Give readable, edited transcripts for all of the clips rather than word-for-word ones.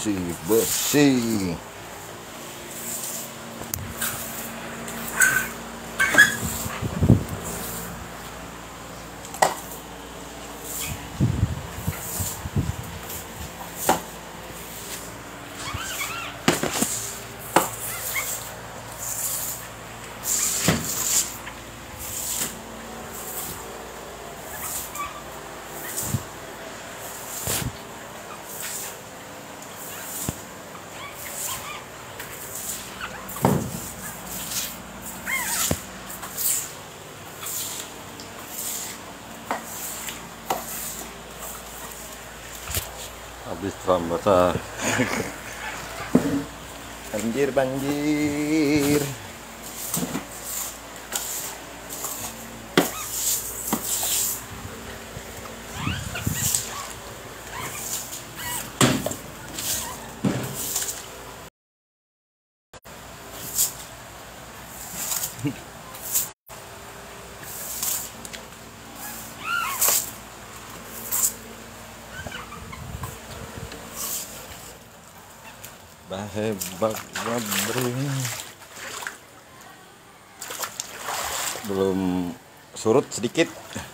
bersih. Habis basah. Banjir. Hebat belum surut sedikit.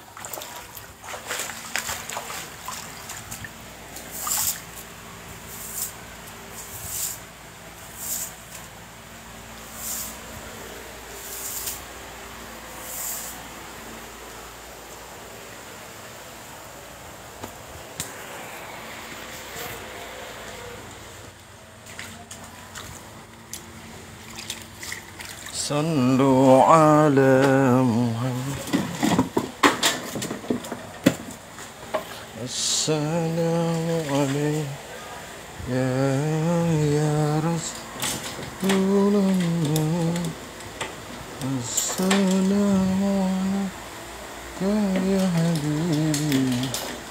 Sallu ala Muhammad. Assalamu alayka ya Rasulullah. Assalamu alayka ya Habibi.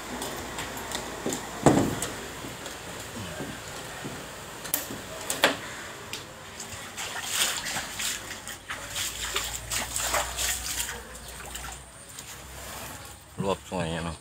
Luap sungainya no.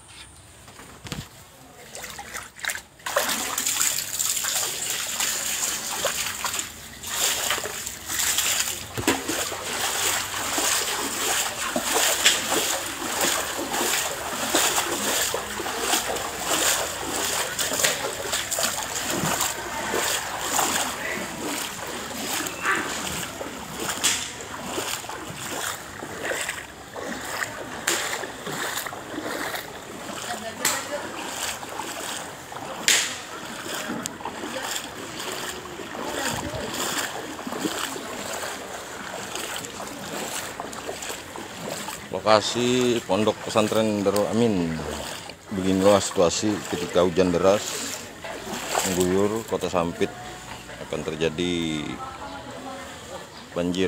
Lokasi Pondok Pesantren Darul Amin. Beginilah situasi ketika hujan deras mengguyur Kota Sampit, akan terjadi banjir.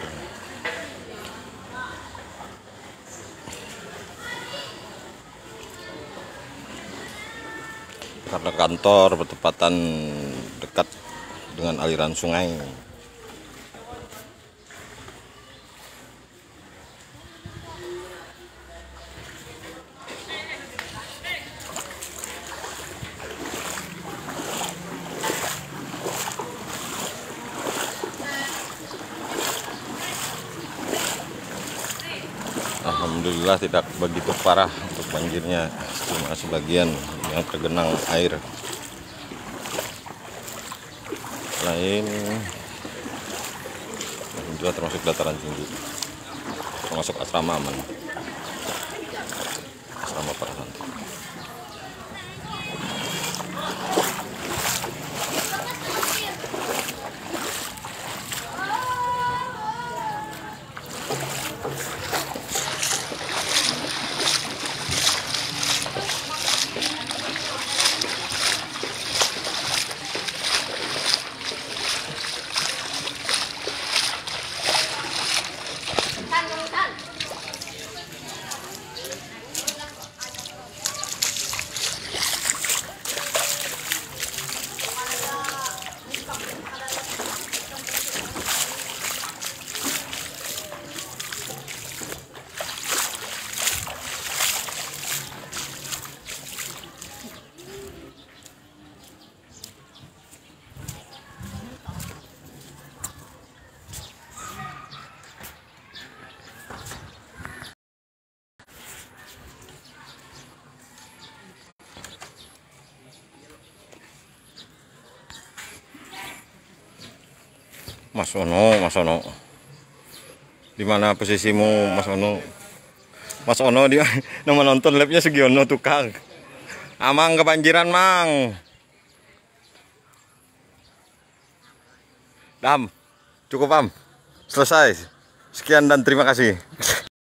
Karena kantor bertepatan dekat dengan aliran sungai. Alhamdulillah tidak begitu parah untuk banjirnya, cuma sebagian yang tergenang air. Lain juga termasuk dataran tinggi, termasuk asrama aman, asrama para santri. Mas Ono, Mas Ono. Di mana posisimu, Mas Ono? Mas Ono dia nama nonton live-nya Sugiono tukang. Amang kebanjiran, Mang. Dam. Cukup, Am. Selesai. Sekian dan terima kasih.